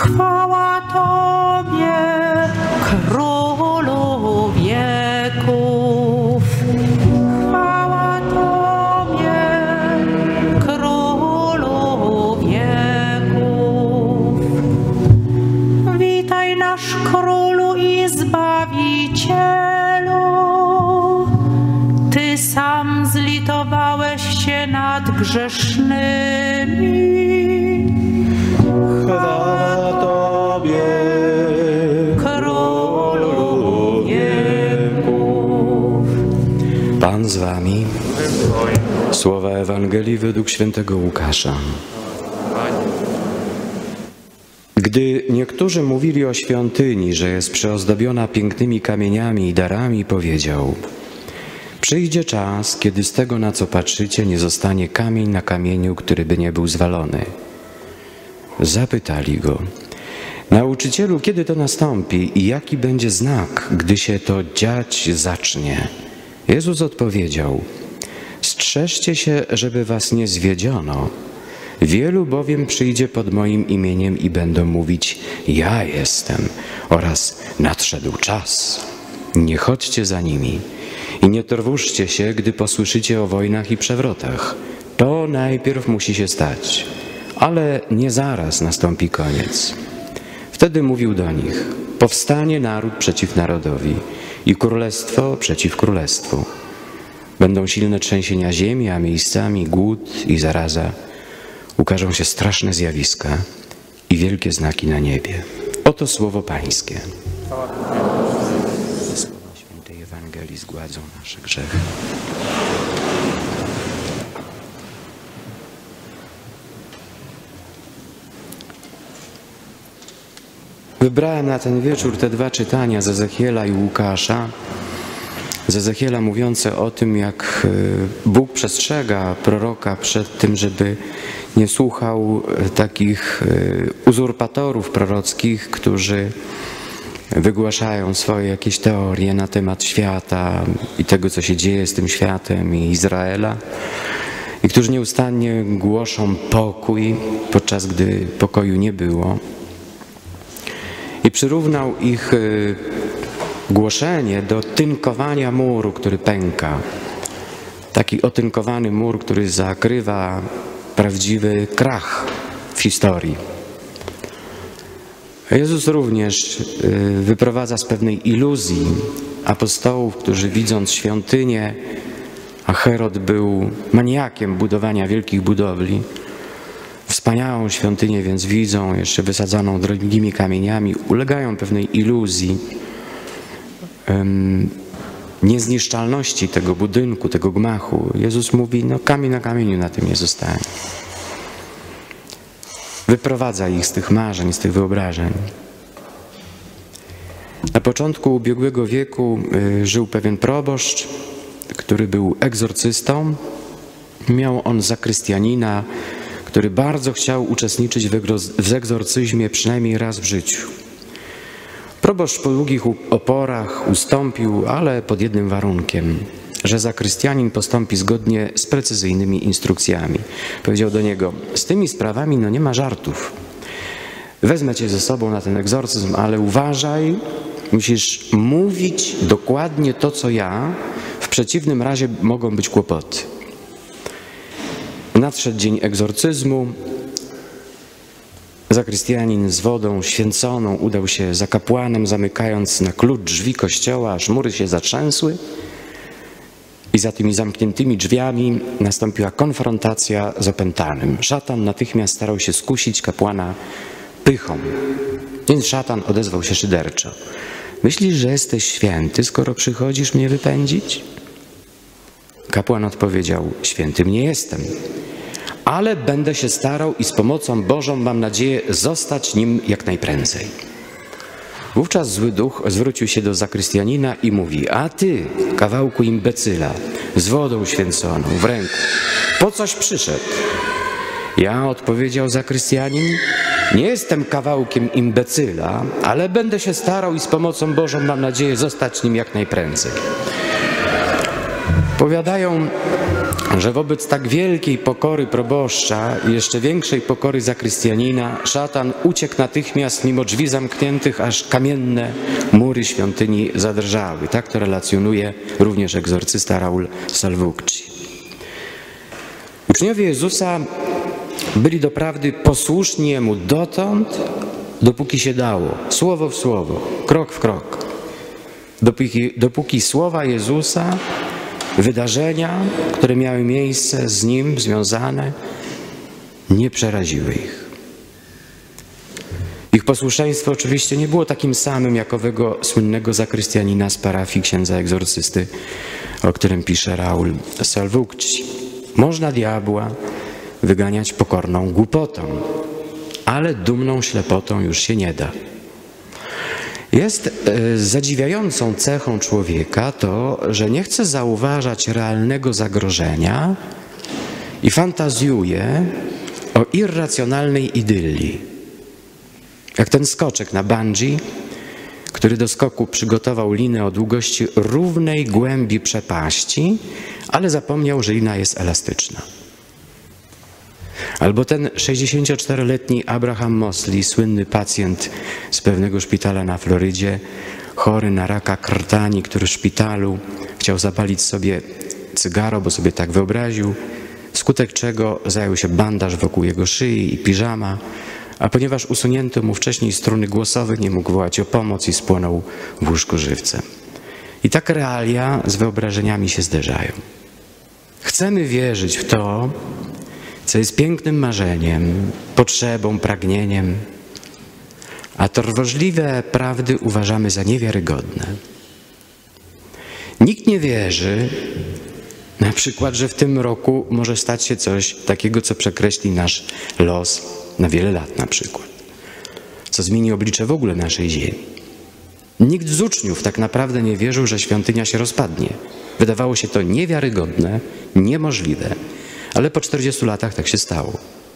Chwała Tobie, Królu wieków. Chwała Tobie, Królu wieków. Witaj nasz Królu i Zbawicielu. Ty sam zlitowałeś się nad grzesznymi. Chwała Tobie, Królu wieków. Pan z wami. Słowa Ewangelii według świętego Łukasza. Gdy niektórzy mówili o świątyni, że jest przyozdobiona pięknymi kamieniami i darami, powiedział: przyjdzie czas, kiedy z tego, na co patrzycie, nie zostanie kamień na kamieniu, który by nie był zwalony. Zapytali go: nauczycielu, kiedy to nastąpi i jaki będzie znak, gdy się to dziać zacznie? Jezus odpowiedział: strzeżcie się, żeby was nie zwiedziono. Wielu bowiem przyjdzie pod moim imieniem i będą mówić: ja jestem, oraz nadszedł czas. Nie chodźcie za nimi i nie trwóżcie się, gdy posłyszycie o wojnach i przewrotach. To najpierw musi się stać, ale nie zaraz nastąpi koniec. Wtedy mówił do nich: powstanie naród przeciw narodowi i królestwo przeciw królestwu. Będą silne trzęsienia ziemi, a miejscami głód i zaraza. Ukażą się straszne zjawiska i wielkie znaki na niebie. Oto słowo Pańskie. Słowa świętej Ewangelii zgładzą nasze grzechy. Wybrałem na ten wieczór te dwa czytania z Ezechiela i Łukasza. Z Ezechiela mówiące o tym, jak Bóg przestrzega proroka przed tym, żeby nie słuchał takich uzurpatorów prorockich, którzy wygłaszają swoje jakieś teorie na temat świata i tego, co się dzieje z tym światem i Izraela, i którzy nieustannie głoszą pokój, podczas gdy pokoju nie było. I przyrównał ich głoszenie do tynkowania muru, który pęka. Taki otynkowany mur, który zakrywa prawdziwy krach w historii. Jezus również wyprowadza z pewnej iluzji apostołów, którzy widząc świątynię, a Herod był maniakiem budowania wielkich budowli, wspaniałą świątynię więc widzą, jeszcze wysadzaną drogimi kamieniami, ulegają pewnej iluzji niezniszczalności tego budynku, tego gmachu. Jezus mówi: no kamień na kamieniu na tym nie zostanie. Wyprowadza ich z tych marzeń, z tych wyobrażeń. Na początku ubiegłego wieku żył pewien proboszcz, który był egzorcystą. Miał on zakrystianina, który bardzo chciał uczestniczyć w egzorcyzmie przynajmniej raz w życiu. Proboszcz po długich oporach ustąpił, ale pod jednym warunkiem, że zakrystianin postąpi zgodnie z precyzyjnymi instrukcjami. Powiedział do niego: z tymi sprawami no nie ma żartów. Wezmę cię ze sobą na ten egzorcyzm, ale uważaj, musisz mówić dokładnie to, co ja, w przeciwnym razie mogą być kłopoty. Nadszedł dzień egzorcyzmu. Zakrystianin z wodą święconą udał się za kapłanem, zamykając na klucz drzwi kościoła, aż mury się zatrzęsły. I za tymi zamkniętymi drzwiami nastąpiła konfrontacja z opętanym. Szatan natychmiast starał się skusić kapłana pychą. Więc szatan odezwał się szyderczo: myślisz, że jesteś święty, skoro przychodzisz mnie wypędzić? Kapłan odpowiedział: świętym nie jestem, ale będę się starał i z pomocą Bożą mam nadzieję zostać nim jak najprędzej. Wówczas zły duch zwrócił się do zakrystianina i mówi: a ty, kawałku imbecyla, z wodą święconą w ręku, po coś przyszedł? Ja, odpowiedział zakrystianin, nie jestem kawałkiem imbecyla, ale będę się starał i z pomocą Bożą mam nadzieję zostać nim jak najprędzej. Powiadają że wobec tak wielkiej pokory proboszcza i jeszcze większej pokory zakrystianina szatan uciekł natychmiast mimo drzwi zamkniętych, aż kamienne mury świątyni zadrżały. Tak to relacjonuje również egzorcysta Raul Salvucci. Uczniowie Jezusa byli doprawdy posłuszni Jemu dotąd, dopóki się dało, słowo w słowo, krok w krok. Dopóki słowa Jezusa, wydarzenia, które miały miejsce z Nim związane, nie przeraziły ich. Ich posłuszeństwo oczywiście nie było takim samym jak owego słynnego zakrystianina z parafii księdza egzorcysty, o którym pisze Raul Salvucci. Można diabła wyganiać pokorną głupotą, ale dumną ślepotą już się nie da. Jest zadziwiającą cechą człowieka to, że nie chce zauważać realnego zagrożenia i fantazjuje o irracjonalnej idylii. Jak ten skoczek na bungee, który do skoku przygotował linę o długości równej głębi przepaści, ale zapomniał, że lina jest elastyczna. Albo ten 64-letni Abraham Mosley, słynny pacjent z pewnego szpitala na Florydzie, chory na raka krtani, który w szpitalu chciał zapalić sobie cygaro, bo sobie tak wyobraził, wskutek czego zajął się bandaż wokół jego szyi i piżama, a ponieważ usunięto mu wcześniej struny głosowe, nie mógł wołać o pomoc i spłonął w łóżku żywcem. I tak realia z wyobrażeniami się zderzają. Chcemy wierzyć w to, co jest pięknym marzeniem, potrzebą, pragnieniem, a trwożliwe prawdy uważamy za niewiarygodne. Nikt nie wierzy, na przykład, że w tym roku może stać się coś takiego, co przekreśli nasz los na wiele lat na przykład, co zmieni oblicze w ogóle naszej ziemi. Nikt z uczniów tak naprawdę nie wierzył, że świątynia się rozpadnie. Wydawało się to niewiarygodne, niemożliwe, ale po 40 latach tak się stało.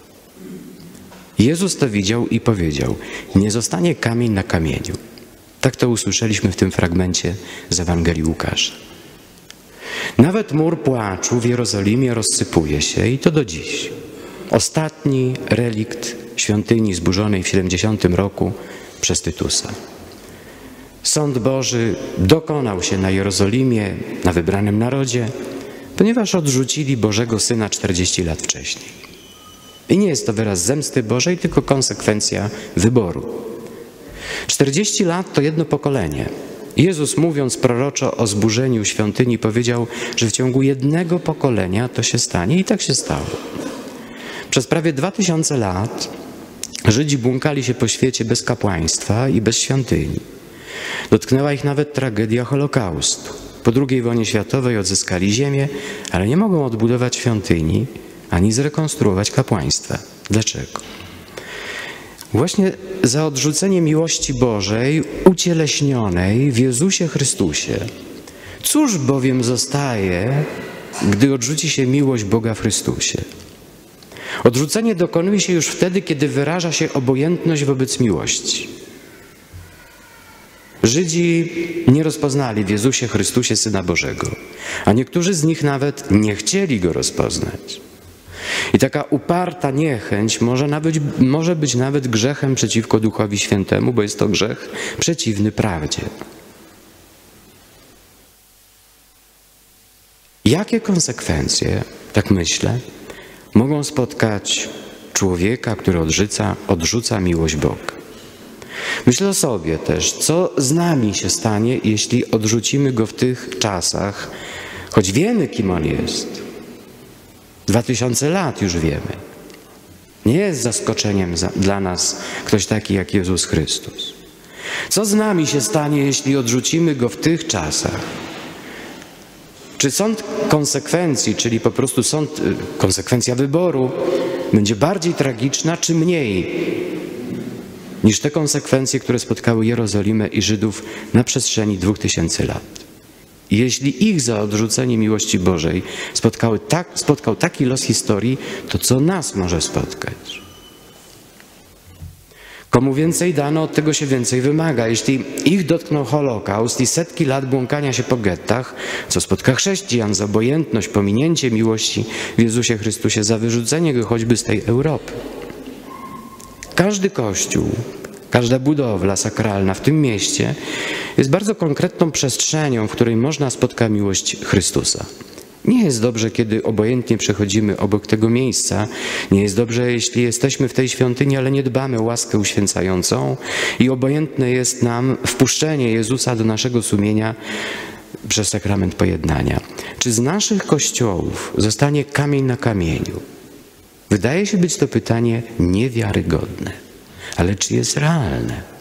Jezus to widział i powiedział: nie zostanie kamień na kamieniu. Tak to usłyszeliśmy w tym fragmencie z Ewangelii Łukasza. Nawet mur płaczu w Jerozolimie rozsypuje się i to do dziś. Ostatni relikt świątyni zburzonej w 70 roku przez Tytusa. Sąd Boży dokonał się na Jerozolimie, na wybranym narodzie, ponieważ odrzucili Bożego Syna 40 lat wcześniej. I nie jest to wyraz zemsty Bożej, tylko konsekwencja wyboru. 40 lat to jedno pokolenie. Jezus, mówiąc proroczo o zburzeniu świątyni, powiedział, że w ciągu jednego pokolenia to się stanie i tak się stało. Przez prawie 2000 lat Żydzi błąkali się po świecie bez kapłaństwa i bez świątyni. Dotknęła ich nawet tragedia Holokaustu. Po II wojnie światowej odzyskali ziemię, ale nie mogą odbudować świątyni ani zrekonstruować kapłaństwa. Dlaczego? Właśnie za odrzucenie miłości Bożej ucieleśnionej w Jezusie Chrystusie. Cóż bowiem zostaje, gdy odrzuci się miłość Boga w Chrystusie? Odrzucenie dokonuje się już wtedy, kiedy wyraża się obojętność wobec miłości. Żydzi nie rozpoznali w Jezusie Chrystusie Syna Bożego, a niektórzy z nich nawet nie chcieli Go rozpoznać. I taka uparta niechęć może być nawet grzechem przeciwko Duchowi Świętemu, bo jest to grzech przeciwny prawdzie. Jakie konsekwencje, tak myślę, mogą spotkać człowieka, który odrzuca miłość Boga? Myślę sobie też, co z nami się stanie, jeśli odrzucimy Go w tych czasach, choć wiemy, kim On jest. 2000 lat już wiemy. Nie jest zaskoczeniem dla nas ktoś taki jak Jezus Chrystus. Co z nami się stanie, jeśli odrzucimy Go w tych czasach? Czy sąd konsekwencji, czyli po prostu konsekwencja wyboru, będzie bardziej tragiczna, czy mniej niż te konsekwencje, które spotkały Jerozolimę i Żydów na przestrzeni 2000 lat? Jeśli ich za odrzucenie miłości Bożej spotkał taki los historii, to co nas może spotkać? Komu więcej dano, od tego się więcej wymaga. Jeśli ich dotknął Holokaust i setki lat błąkania się po gettach, co spotka chrześcijan za obojętność, pominięcie miłości w Jezusie Chrystusie, za wyrzucenie go choćby z tej Europy. Każdy kościół, każda budowla sakralna w tym mieście jest bardzo konkretną przestrzenią, w której można spotkać miłość Chrystusa. Nie jest dobrze, kiedy obojętnie przechodzimy obok tego miejsca. Nie jest dobrze, jeśli jesteśmy w tej świątyni, ale nie dbamy o łaskę uświęcającą i obojętne jest nam wpuszczenie Jezusa do naszego sumienia przez sakrament pojednania. Czy z naszych kościołów zostanie kamień na kamieniu? Wydaje się być to pytanie niewiarygodne, ale czy jest realne?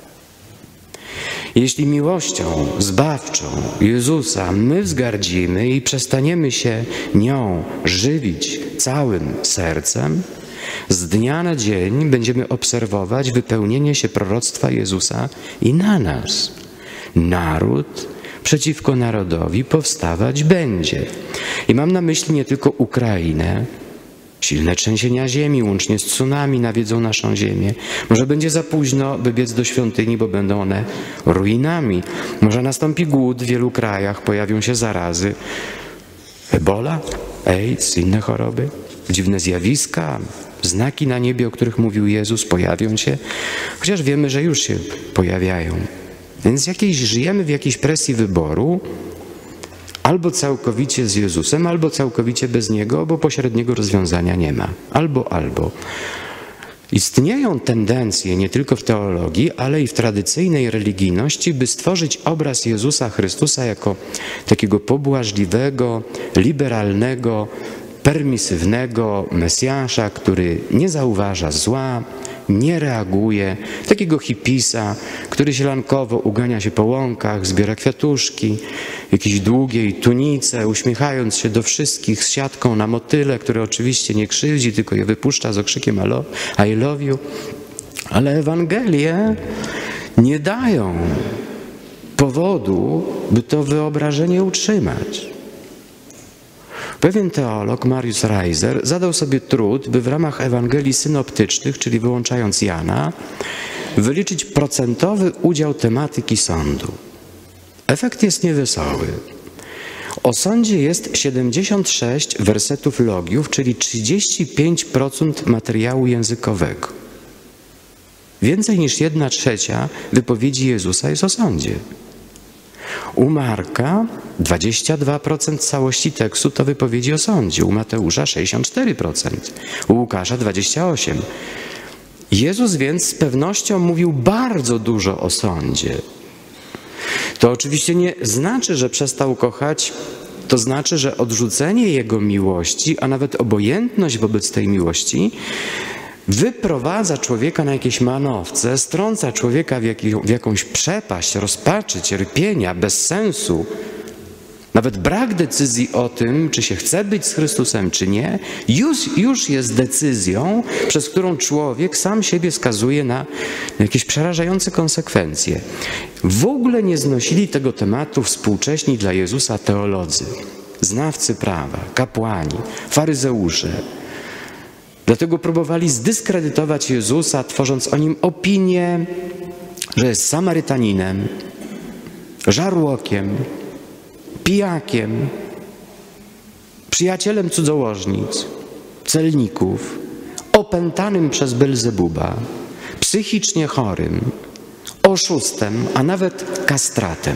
Jeśli miłością zbawczą Jezusa my wzgardzimy i przestaniemy się nią żywić całym sercem, z dnia na dzień będziemy obserwować wypełnienie się proroctwa Jezusa i na nas. Naród przeciwko narodowi powstawać będzie. I mam na myśli nie tylko Ukrainę. Silne trzęsienia ziemi, łącznie z tsunami, nawiedzą naszą ziemię. Może będzie za późno, by biec do świątyni, bo będą one ruinami. Może nastąpi głód w wielu krajach, pojawią się zarazy. Ebola, AIDS, inne choroby, dziwne zjawiska, znaki na niebie, o których mówił Jezus, pojawią się, chociaż wiemy, że już się pojawiają. Więc żyjemy w jakiejś presji wyboru, albo całkowicie z Jezusem, albo całkowicie bez Niego, bo pośredniego rozwiązania nie ma. Albo. Istnieją tendencje nie tylko w teologii, ale i w tradycyjnej religijności, by stworzyć obraz Jezusa Chrystusa jako takiego pobłażliwego, liberalnego, permisywnego Mesjasza, który nie zauważa zła, nie reaguje, takiego hipisa, który sielankowo ugania się po łąkach, zbiera kwiatuszki, jakieś długiej tunice, uśmiechając się do wszystkich z siatką na motyle, które oczywiście nie krzywdzi, tylko je wypuszcza z okrzykiem I love you. Ale Ewangelie nie dają powodu, by to wyobrażenie utrzymać. Pewien teolog, Marius Reiser, zadał sobie trud, by w ramach Ewangelii synoptycznych, czyli wyłączając Jana, wyliczyć procentowy udział tematyki sądu. Efekt jest niewesoły. O sądzie jest 76 wersetów logiów, czyli 35% materiału językowego. Więcej niż 1/3 wypowiedzi Jezusa jest o sądzie. U Marka 22% całości tekstu to wypowiedzi o sądzie, u Mateusza 64%, u Łukasza 28%. Jezus więc z pewnością mówił bardzo dużo o sądzie. To oczywiście nie znaczy, że przestał kochać, to znaczy, że odrzucenie Jego miłości, a nawet obojętność wobec tej miłości wyprowadza człowieka na jakieś manowce, strąca człowieka w jakąś przepaść rozpaczy, cierpienia, bez sensu. Nawet brak decyzji o tym, czy się chce być z Chrystusem, czy nie, już jest decyzją, przez którą człowiek sam siebie skazuje na jakieś przerażające konsekwencje. W ogóle nie znosili tego tematu współcześni dla Jezusa teolodzy, znawcy prawa, kapłani, faryzeusze. Dlatego próbowali zdyskredytować Jezusa, tworząc o Nim opinię, że jest Samarytaninem, żarłokiem, pijakiem, przyjacielem cudzołożnic, celników, opętanym przez Belzebuba, psychicznie chorym, oszustem, a nawet kastratem.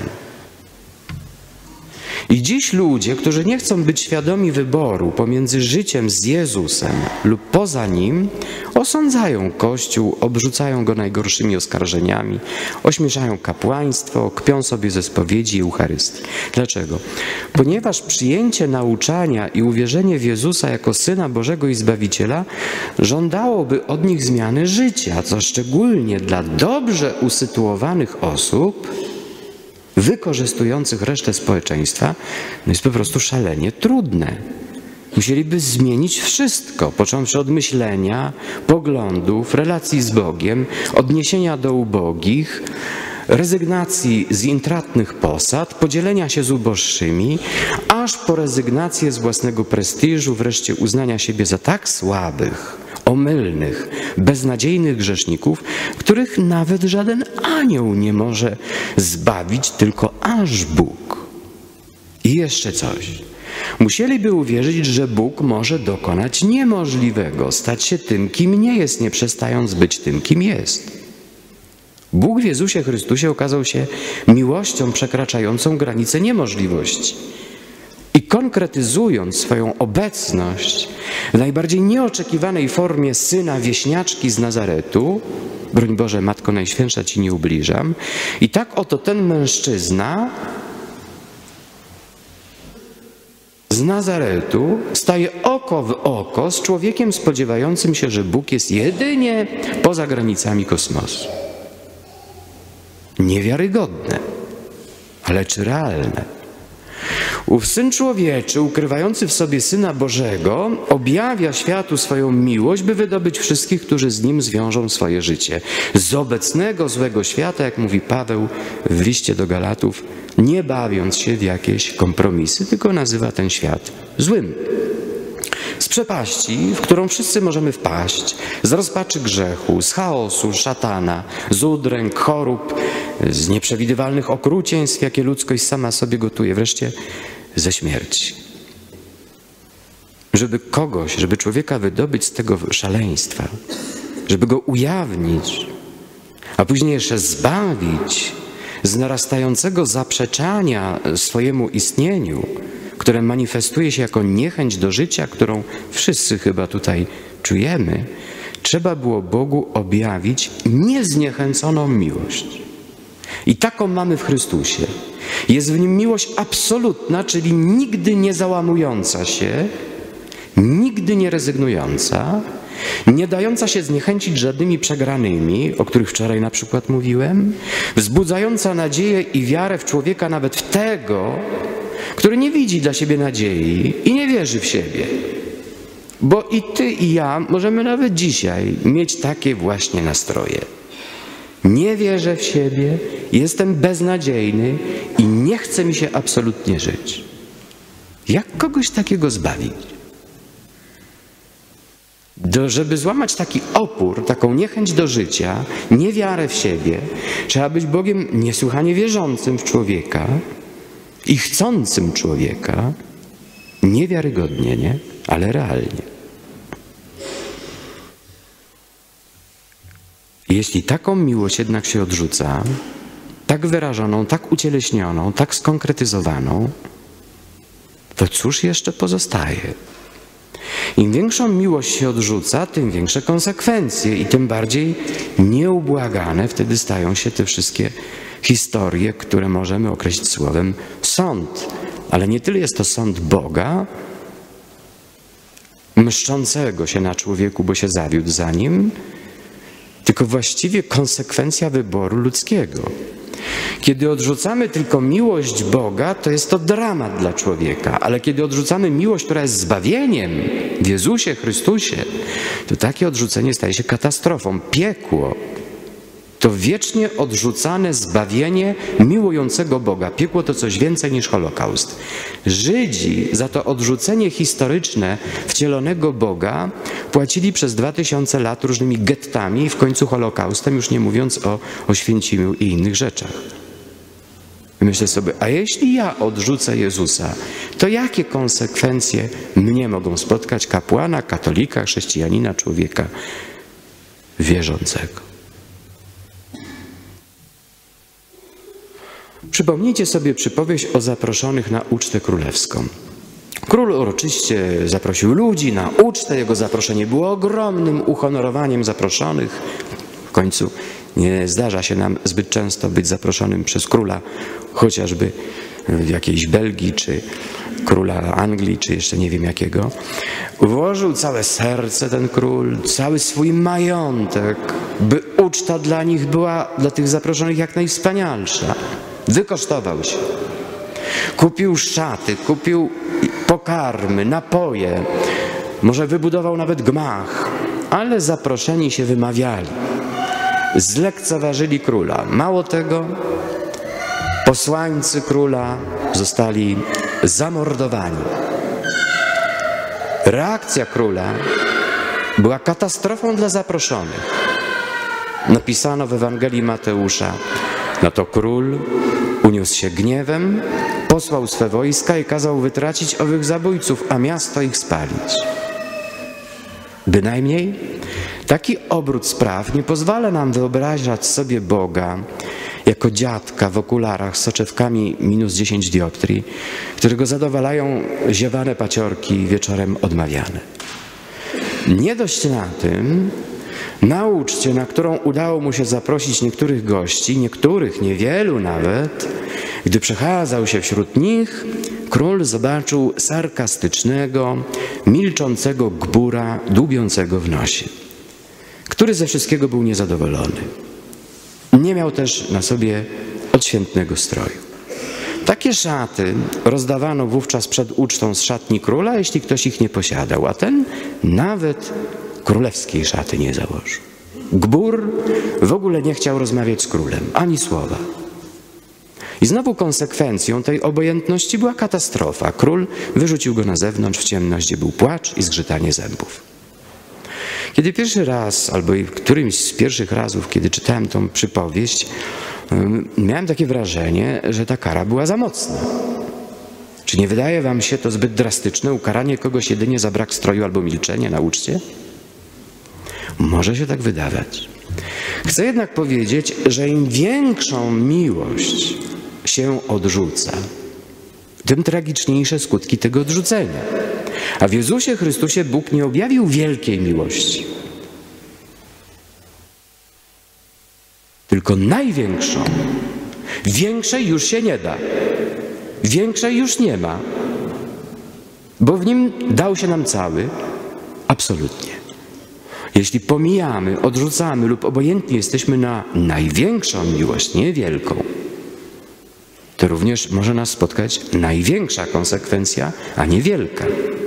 I dziś ludzie, którzy nie chcą być świadomi wyboru pomiędzy życiem z Jezusem lub poza Nim, osądzają Kościół, obrzucają go najgorszymi oskarżeniami, ośmieszają kapłaństwo, kpią sobie ze spowiedzi i Eucharystii. Dlaczego? Ponieważ przyjęcie nauczania i uwierzenie w Jezusa jako Syna Bożego i Zbawiciela żądałoby od nich zmiany życia, co szczególnie dla dobrze usytuowanych osób wykorzystujących resztę społeczeństwa, jest po prostu szalenie trudne. Musieliby zmienić wszystko, począwszy od myślenia, poglądów, relacji z Bogiem, odniesienia do ubogich, rezygnacji z intratnych posad, podzielenia się z uboższymi, aż po rezygnację z własnego prestiżu, wreszcie uznania siebie za tak słabych, omylnych, beznadziejnych grzeszników, których nawet żaden anioł nie może zbawić, tylko aż Bóg. I jeszcze coś. Musieliby uwierzyć, że Bóg może dokonać niemożliwego, stać się tym, kim nie jest, nie przestając być tym, kim jest. Bóg w Jezusie Chrystusie okazał się miłością przekraczającą granice niemożliwości. I konkretyzując swoją obecność w najbardziej nieoczekiwanej formie Syna Wieśniaczki z Nazaretu, broń Boże, Matko Najświętsza Ci nie ubliżam, i tak oto ten mężczyzna z Nazaretu staje oko w oko z człowiekiem spodziewającym się, że Bóg jest jedynie poza granicami kosmosu. Niewiarygodne, ale czy realne? Ów Syn Człowieczy, ukrywający w sobie Syna Bożego, objawia światu swoją miłość, by wydobyć wszystkich, którzy z Nim zwiążą swoje życie. Z obecnego złego świata, jak mówi Paweł w liście do Galatów, nie bawiąc się w jakieś kompromisy, tylko nazywa ten świat złym. Z przepaści, w którą wszyscy możemy wpaść, z rozpaczy grzechu, z chaosu, szatana, z udręk, chorób, z nieprzewidywalnych okrucieństw, jakie ludzkość sama sobie gotuje, wreszcie ze śmierci. Żeby człowieka wydobyć z tego szaleństwa, żeby go ujawnić, a później jeszcze zbawić z narastającego zaprzeczania swojemu istnieniu, które manifestuje się jako niechęć do życia, którą wszyscy chyba tutaj czujemy, trzeba było Bogu objawić niezniechęconą miłość. I taką mamy w Chrystusie. Jest w Nim miłość absolutna, czyli nigdy nie załamująca się, nigdy nie rezygnująca, nie dająca się zniechęcić żadnymi przegranymi, o których wczoraj na przykład mówiłem, wzbudzająca nadzieję i wiarę w człowieka, nawet w tego, który nie widzi dla siebie nadziei i nie wierzy w siebie. Bo i ty, i ja możemy nawet dzisiaj mieć takie właśnie nastroje. Nie wierzę w siebie, jestem beznadziejny i nie chce mi się absolutnie żyć. Jak kogoś takiego zbawić? Żeby złamać taki opór, taką niechęć do życia, niewiarę w siebie, trzeba być Bogiem niesłychanie wierzącym w człowieka i chcącym człowieka, niewiarygodnie, nie? Ale realnie. Jeśli taką miłość jednak się odrzuca, tak wyrażoną, tak ucieleśnioną, tak skonkretyzowaną, to cóż jeszcze pozostaje? Im większą miłość się odrzuca, tym większe konsekwencje i tym bardziej nieubłagane wtedy stają się te wszystkie historie, które możemy określić słowem sąd. Ale nie tyle jest to sąd Boga, mszczącego się na człowieku, bo się zawiódł za nim, tylko właściwie konsekwencja wyboru ludzkiego. Kiedy odrzucamy tylko miłość Boga, to jest to dramat dla człowieka, ale kiedy odrzucamy miłość, która jest zbawieniem w Jezusie Chrystusie, to takie odrzucenie staje się katastrofą. Piekło to wiecznie odrzucane zbawienie miłującego Boga. Piekło to coś więcej niż Holokaust. Żydzi za to odrzucenie historyczne wcielonego Boga płacili przez 2000 lat różnymi gettami i w końcu Holokaustem, już nie mówiąc o Oświęcimiu i innych rzeczach. Myślę sobie, a jeśli ja odrzucę Jezusa, to jakie konsekwencje mnie mogą spotkać, kapłana, katolika, chrześcijanina, człowieka wierzącego? Przypomnijcie sobie przypowieść o zaproszonych na ucztę królewską. Król uroczyście zaprosił ludzi na ucztę, jego zaproszenie było ogromnym uhonorowaniem zaproszonych. W końcu nie zdarza się nam zbyt często być zaproszonym przez króla, chociażby w jakiejś Belgii, czy króla Anglii, czy jeszcze nie wiem jakiego. Włożył całe serce ten król, cały swój majątek, by uczta dla nich była, dla tych zaproszonych, jak najwspanialsza. Wykosztował się. Kupił szaty, kupił pokarmy, napoje, może wybudował nawet gmach, ale zaproszeni się wymawiali. Zlekceważyli króla. Mało tego, posłańcy króla zostali zamordowani. Reakcja króla była katastrofą dla zaproszonych. Napisano w Ewangelii Mateusza: no to król uniósł się gniewem, posłał swe wojska i kazał wytracić owych zabójców, a miasto ich spalić. Bynajmniej taki obrót spraw nie pozwala nam wyobrażać sobie Boga jako dziadka w okularach z soczewkami minus 10 dioptrii, którego zadowalają ziewane paciorki wieczorem odmawiane. Nie dość na tym, na uczcie, na którą udało mu się zaprosić niektórych gości, niektórych, niewielu nawet, gdy przechadzał się wśród nich, król zobaczył sarkastycznego, milczącego gbura, dłubiącego w nosie, który ze wszystkiego był niezadowolony. Nie miał też na sobie odświętnego stroju. Takie szaty rozdawano wówczas przed ucztą z szatni króla, jeśli ktoś ich nie posiadał, a ten nawet królewskiej szaty nie założył. Gbur w ogóle nie chciał rozmawiać z królem, ani słowa. I znowu konsekwencją tej obojętności była katastrofa. Król wyrzucił go na zewnątrz w ciemność, gdzie był płacz i zgrzytanie zębów. Kiedy pierwszy raz, albo którymś z pierwszych razów, kiedy czytałem tą przypowieść, miałem takie wrażenie, że ta kara była za mocna. Czy nie wydaje wam się to zbyt drastyczne, ukaranie kogoś jedynie za brak stroju albo milczenie na uczcie? Może się tak wydawać. Chcę jednak powiedzieć, że im większą miłość się odrzuca, tym tragiczniejsze skutki tego odrzucenia. A w Jezusie Chrystusie Bóg nie objawił wielkiej miłości, tylko największą. Większej już się nie da. Większej już nie ma. Bo w Nim dał się nam cały, absolutnie. Jeśli pomijamy, odrzucamy lub obojętni jesteśmy na największą miłość, nie wielką, to również może nas spotkać największa konsekwencja, a nie wielka.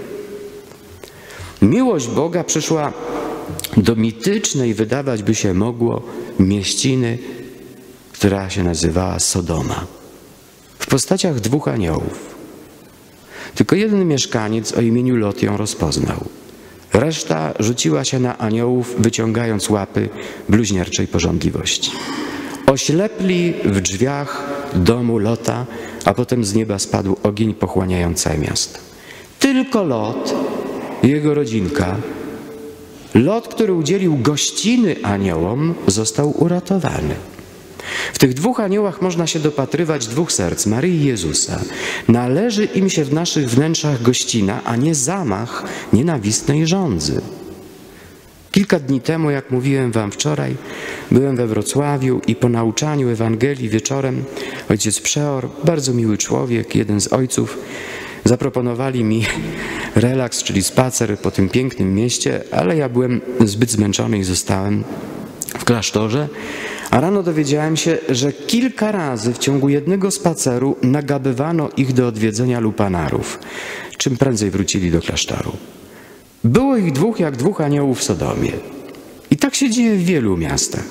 Miłość Boga przyszła do mitycznej, wydawać by się mogło, mieściny, która się nazywała Sodoma, w postaciach dwóch aniołów. Tylko jeden mieszkaniec o imieniu Lot ją rozpoznał. Reszta rzuciła się na aniołów, wyciągając łapy bluźnierczej pożądliwości. Oślepli w drzwiach domu Lota, a potem z nieba spadł ogień pochłaniając całe miasto. Tylko Lot i jego rodzinka, Lot, który udzielił gościny aniołom, został uratowany. W tych dwóch aniołach można się dopatrywać dwóch serc, Maryi i Jezusa. Należy im się w naszych wnętrzach gościna, a nie zamach nienawistnej żądzy. Kilka dni temu, jak mówiłem wam wczoraj, byłem we Wrocławiu i po nauczaniu Ewangelii wieczorem ojciec Przeor, bardzo miły człowiek, jeden z ojców, zaproponowali mi relaks, czyli spacer po tym pięknym mieście, ale ja byłem zbyt zmęczony i zostałem w klasztorze. A rano dowiedziałem się, że kilka razy w ciągu jednego spaceru nagabywano ich do odwiedzenia lupanarów, czym prędzej wrócili do klasztoru. Było ich dwóch jak dwóch aniołów w Sodomie. I tak się dzieje w wielu miastach.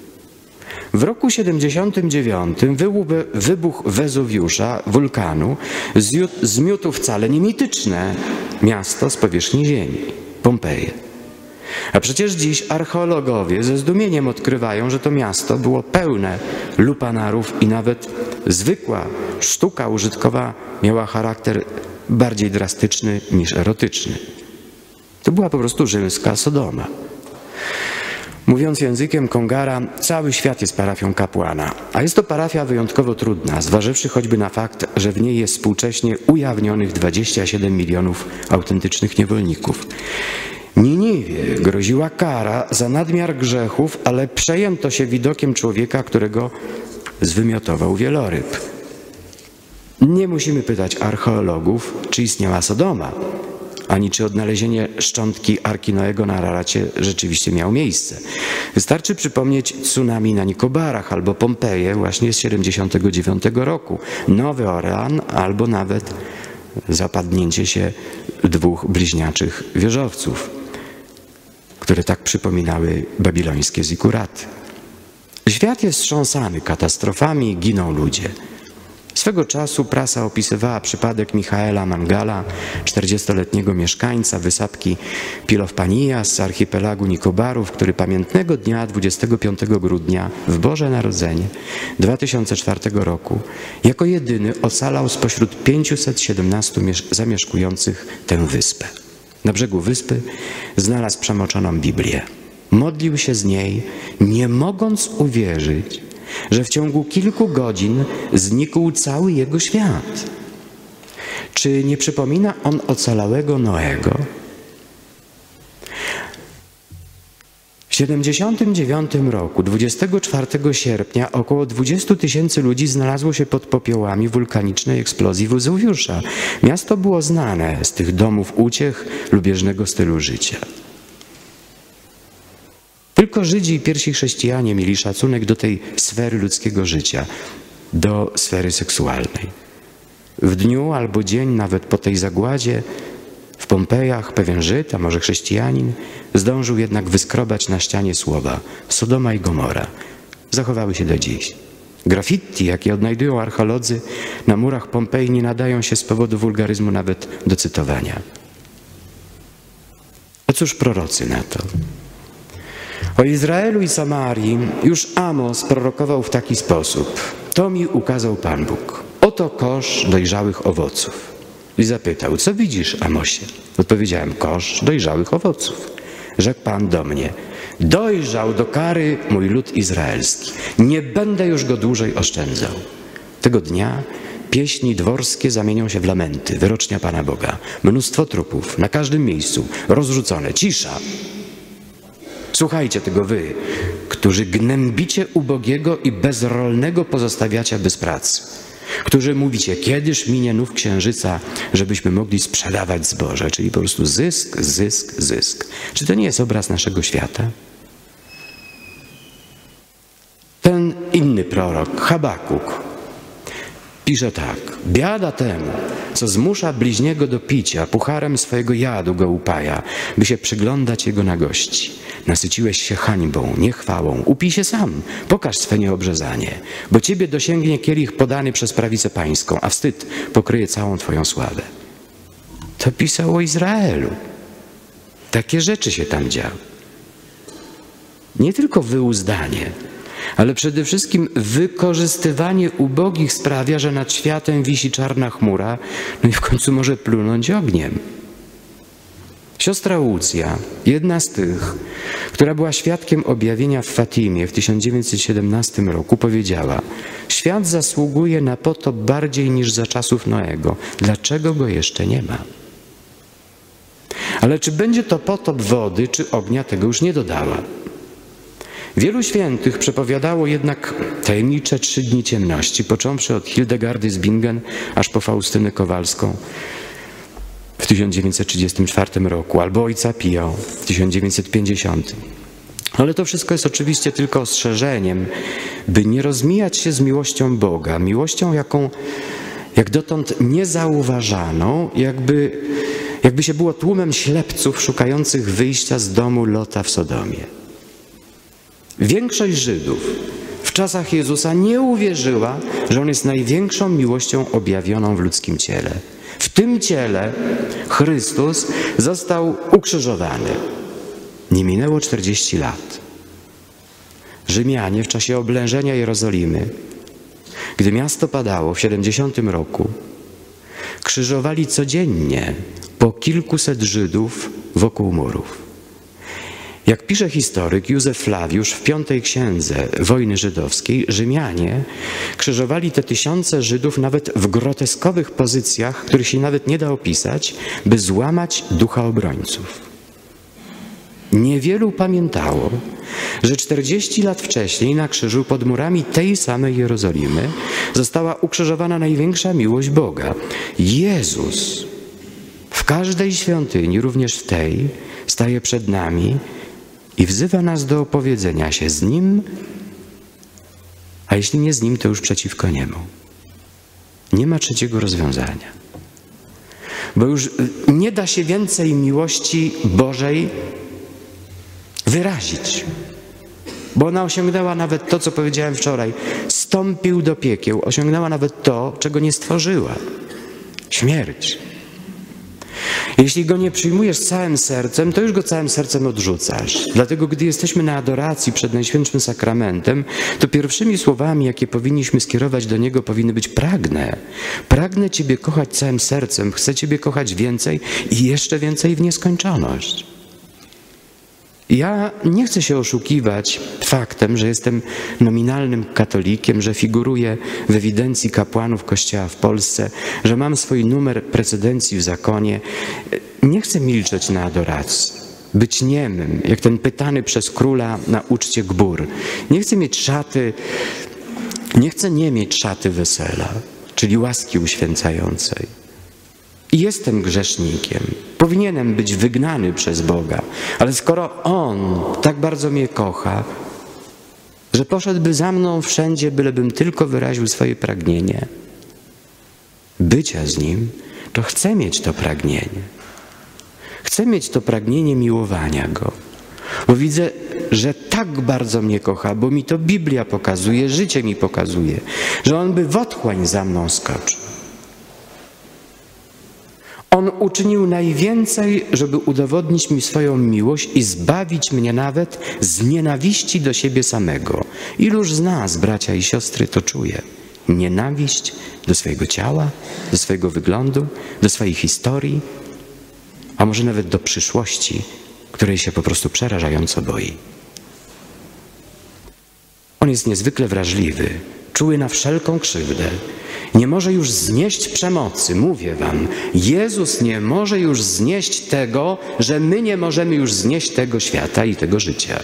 W roku 79 wybuch Wezuwiusza, wulkanu, zmiótł wcale nie mityczne miasto z powierzchni ziemi, Pompeje. A przecież dziś archeologowie ze zdumieniem odkrywają, że to miasto było pełne lupanarów i nawet zwykła sztuka użytkowa miała charakter bardziej drastyczny niż erotyczny. To była po prostu rzymska Sodoma. Mówiąc językiem Kongara, cały świat jest parafią kapłana, a jest to parafia wyjątkowo trudna, zważywszy choćby na fakt, że w niej jest współcześnie ujawnionych 27 milionów autentycznych niewolników. Niniwie groziła kara za nadmiar grzechów, ale przejęto się widokiem człowieka, którego zwymiotował wieloryb. Nie musimy pytać archeologów, czy istniała Sodoma, ani czy odnalezienie szczątki Arki Noego na Araracie rzeczywiście miało miejsce. Wystarczy przypomnieć tsunami na Nikobarach albo Pompeje właśnie z 79 roku, Nowy Orlean albo nawet zapadnięcie się dwóch bliźniaczych wieżowców, które tak przypominały babilońskie zikuraty. Świat jest wstrząsany katastrofami, giną ludzie. Swego czasu prasa opisywała przypadek Michaela Mangala, 40-letniego mieszkańca wysepki Pilowpanija z archipelagu Nikobarów, który pamiętnego dnia 25 grudnia w Boże Narodzenie 2004 roku jako jedyny ocalał spośród 517 zamieszkujących tę wyspę. Na brzegu wyspy znalazł przemoczoną Biblię. Modlił się z niej, nie mogąc uwierzyć, że w ciągu kilku godzin znikł cały jego świat. Czy nie przypomina on ocalałego Noego? W 79 roku, 24 sierpnia, około 20 000 ludzi znalazło się pod popiołami wulkanicznej eksplozji Wezuwiusza. Miasto było znane z tych domów uciech lubieżnego stylu życia. Tylko Żydzi i pierwsi chrześcijanie mieli szacunek do tej sfery ludzkiego życia, do sfery seksualnej. W dniu albo dzień, nawet po tej zagładzie, w Pompejach pewien Żyd, a może chrześcijanin, zdążył jednak wyskrobać na ścianie słowa Sodoma i Gomora. Zachowały się do dziś. Graffiti, jakie odnajdują archeolodzy na murach Pompeji, nie nadają się z powodu wulgaryzmu nawet do cytowania. A cóż prorocy na to? O Izraelu i Samarii już Amos prorokował w taki sposób. To mi ukazał Pan Bóg. Oto kosz dojrzałych owoców. I zapytał, co widzisz, Amosie? Odpowiedziałem, kosz dojrzałych owoców. Rzekł Pan do mnie, dojrzał do kary mój lud izraelski. Nie będę już go dłużej oszczędzał. Tego dnia pieśni dworskie zamienią się w lamenty, wyrocznia Pana Boga. Mnóstwo trupów, na każdym miejscu, rozrzucone. Cisza! Słuchajcie tego wy, którzy gnębicie ubogiego i bezrolnego pozostawiacie bez pracy. Którzy mówicie, kiedyż minie nów księżyca, żebyśmy mogli sprzedawać zboże, czyli po prostu zysk, zysk, zysk. Czy to nie jest obraz naszego świata? Ten inny prorok, Habakuk, pisze tak. Biada temu, co zmusza bliźniego do picia, pucharem swojego jadu go upaja, by się przyglądać jego nagości. Nasyciłeś się hańbą, niechwałą, upij się sam, pokaż swe nieobrzezanie, bo ciebie dosięgnie kielich podany przez prawicę pańską, a wstyd pokryje całą twoją sławę. To pisał o Izraelu. Takie rzeczy się tam działy. Nie tylko wyuzdanie, ale przede wszystkim wykorzystywanie ubogich sprawia, że nad światem wisi czarna chmura, no i w końcu może plunąć ogniem. Siostra Łucja, jedna z tych, która była świadkiem objawienia w Fatimie w 1917 roku, powiedziała: świat zasługuje na potop bardziej niż za czasów Noego. Dlaczego go jeszcze nie ma? Ale czy będzie to potop wody czy ognia, tego już nie dodała. Wielu świętych przepowiadało jednak tajemnicze 3 dni ciemności, począwszy od Hildegardy z Bingen aż po Faustynę Kowalską w 1934 roku, albo ojca Pio w 1950. Ale to wszystko jest oczywiście tylko ostrzeżeniem, by nie rozmijać się z miłością Boga, miłością, jaką jak dotąd niezauważaną, jakby się było tłumem ślepców szukających wyjścia z domu Lota w Sodomie. Większość Żydów w czasach Jezusa nie uwierzyła, że On jest największą miłością objawioną w ludzkim ciele. W tym ciele Chrystus został ukrzyżowany. Nie minęło 40 lat. Rzymianie w czasie oblężenia Jerozolimy, gdy miasto padało w 70 roku, krzyżowali codziennie po kilkuset Żydów wokół murów. Jak pisze historyk Józef Flawiusz w 5. księdze wojny żydowskiej, Rzymianie krzyżowali te tysiące Żydów nawet w groteskowych pozycjach, których się nawet nie da opisać, by złamać ducha obrońców. Niewielu pamiętało, że 40 lat wcześniej na krzyżu pod murami tej samej Jerozolimy została ukrzyżowana największa miłość Boga. Jezus w każdej świątyni, również w tej, staje przed nami i wzywa nas do opowiedzenia się z Nim, a jeśli nie z Nim, to już przeciwko Niemu. Nie ma trzeciego rozwiązania. Bo już nie da się więcej miłości Bożej wyrazić. Bo ona osiągnęła nawet to, co powiedziałem wczoraj. Stąpił do piekieł, osiągnęła nawet to, czego nie stworzyła. Śmierć. Jeśli go nie przyjmujesz całym sercem, to już go całym sercem odrzucasz. Dlatego, gdy jesteśmy na adoracji przed Najświętszym Sakramentem, to pierwszymi słowami, jakie powinniśmy skierować do Niego, powinny być pragnę. Pragnę Ciebie kochać całym sercem, chcę Ciebie kochać więcej i jeszcze więcej w nieskończoność. Ja nie chcę się oszukiwać faktem, że jestem nominalnym katolikiem, że figuruję w ewidencji kapłanów Kościoła w Polsce, że mam swój numer precedencji w zakonie. Nie chcę milczeć na adoracji, być niemym, jak ten pytany przez króla na uczcie gbur. Nie chcę mieć szaty, nie chcę nie mieć szaty wesela, czyli łaski uświęcającej. I jestem grzesznikiem. Powinienem być wygnany przez Boga. Ale skoro On tak bardzo mnie kocha, że poszedłby za mną wszędzie, bylebym tylko wyraził swoje pragnienie bycia z Nim, to chcę mieć to pragnienie. Chcę mieć to pragnienie miłowania Go. Bo widzę, że tak bardzo mnie kocha, bo mi to Biblia pokazuje, życie mi pokazuje, że On by w otchłań za mną skoczył. On uczynił najwięcej, żeby udowodnić mi swoją miłość i zbawić mnie nawet z nienawiści do siebie samego. Iluż z nas, bracia i siostry, to czuje? Nienawiść do swojego ciała, do swojego wyglądu, do swojej historii, a może nawet do przyszłości, której się po prostu przerażająco boi. On jest niezwykle wrażliwy, czuły na wszelką krzywdę. Nie może już znieść przemocy, mówię wam. Jezus nie może już znieść tego, że my nie możemy już znieść tego świata i tego życia.